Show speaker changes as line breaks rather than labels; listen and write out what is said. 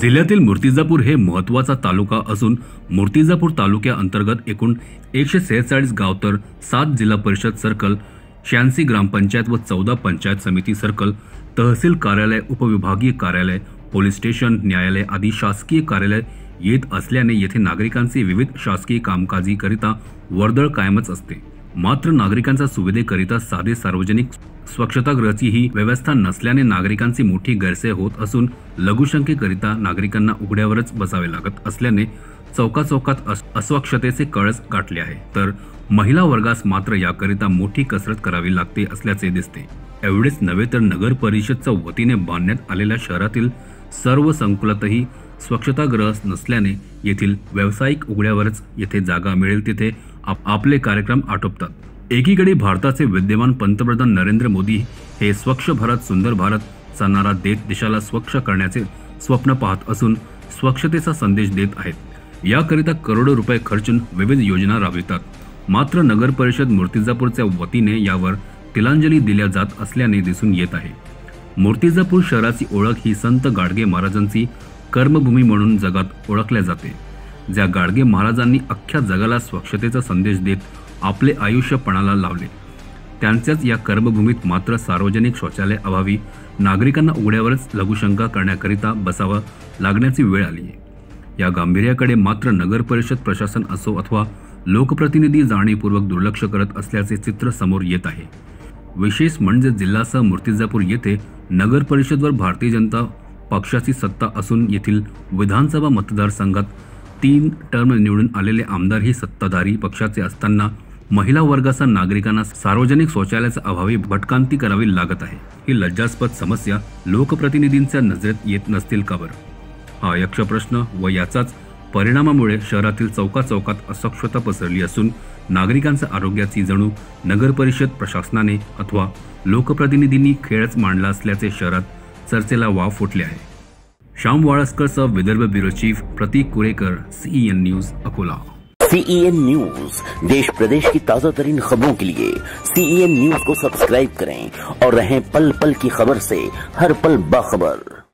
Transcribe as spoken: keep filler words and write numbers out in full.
जिल्ह्यातील मूर्तिजापूर हे महत्त्वाचा तालुका असून मूर्तिजापूर तालुक्याअंतर्गत एकूण एकशे सेहेचाळीस गाव तर सात जिल्हा परिषद सर्कल, शहाऐंशी ग्रामपंचायत व चौदा पंचायत समिती सर्कल, तहसील कार्यालय, उपविभागीय कार्यालय, पोलीस स्टेशन, न्यायालय आदी शासकीय कार्यालय येत असल्याने येथे नागरिकांचे विविध शासकीय कामकाजीकरिता वर्दळ कायमच असते। मात्र नागरिकांच्या सुविधेकरिता साधे सार्वजनिक स्वच्छतागृहाची ही व्यवस्था नसल्याने नागरिकांची मोठी गैरसोय होत असून लघुशंकेकरिता नागरिकांना उघड्यावरच बसावे लागत असल्याने चौकाचौकात अस्वच्छतेचे कळस गाठले आहे, तर महिला वर्गास मात्र याकरिता मोठी कसरत करावी लागते असल्याचे दिसते। एवढेच नव्हे तर नगर परिषदच्या वतीने बांधण्यात आलेल्या शहरातील सर्व संकुलातही स्वच्छतागृह नसल्याने येथील व्यावसायिक उघड्यावरच येथे जागा मिळेल तिथे आप आपले कार्यक्रम आटोपतात। एकीकडे भारताचे विद्यमान पंतप्रधान नरेंद्र मोदी हे स्वच्छ भारत सुंदर भारत चा नारा देत देशाला स्वच्छ करण्याचे स्वप्न पाहत असून स्वच्छतेचा संदेश देत आहेत। याकरिता करोडो रुपये खर्चून विविध योजना राबवितात। मात्र नगर परिषद मूर्तिजापूरच्या वतीने यावर तिलांजली दिल्या जात असल्याने दिसून येत आहे। मूर्तिजापूर शहराची ओळख ही संत गाडगे महाराजांची कर्मभूमी म्हणून जगात ओळखल्या जाते। ज्या गाडगे महाराजांनी अख्ख्या जगाला स्वच्छतेचा संदेश देत आपले आयुष्य पणाला लावले, त्यांच्याच या कर्मभूमीत मात्र सार्वजनिक शौचालय अभावी नागरिकांना उघड्यावरच लघुशंका करण्याकरिता बसावं लागण्याची वेळ आली आहे। या गांभीर्याकडे मात्र नगर परिषद प्रशासन असो अथवा लोकप्रतिनिधी जाणीवपूर्वक दुर्लक्ष करत असल्याचे चित्र समोर येत आहे। विशेष म्हणजे जिल्हासह मूर्तिजापूर येथे नगर परिषदवर भारतीय जनता पक्षाची सत्ता असून येथील विधानसभा मतदारसंघात तीन टर्म निवडून आलेले आमदार ही सत्ताधारी पक्षाचे असताना महिला वर्गाचा नागरिकांना सार्वजनिक शौचालयाच्या अभावी भटकंती करावी लागत आहे। ही लज्जास्पद समस्या लोकप्रतिनिधींच्या नजरेत येत नसतील का बरं? हा यक्ष प्रश्न व याचाच परिणामामुळे शहरातील चौकाचौकात अस्वच्छता पसरली असून नागरिकांच्या आरोग्याची जणू नगर परिषद प्रशासनाने अथवा लोकप्रतिनिधींनी खेळच मांडला असल्याचे शहरात चर्चेला वाव फुटले आहे। श्याम वाळस्करसह Vidarbha bureau chief Pratik Kurekar, CEN news, Akola.
CEN news देश प्रदेश की ताजा तरीन खबरों के लिए सीईएन न्यूज को सब्सक्राइब करें और रहें पल पल की खबर से हर पल बाखबर।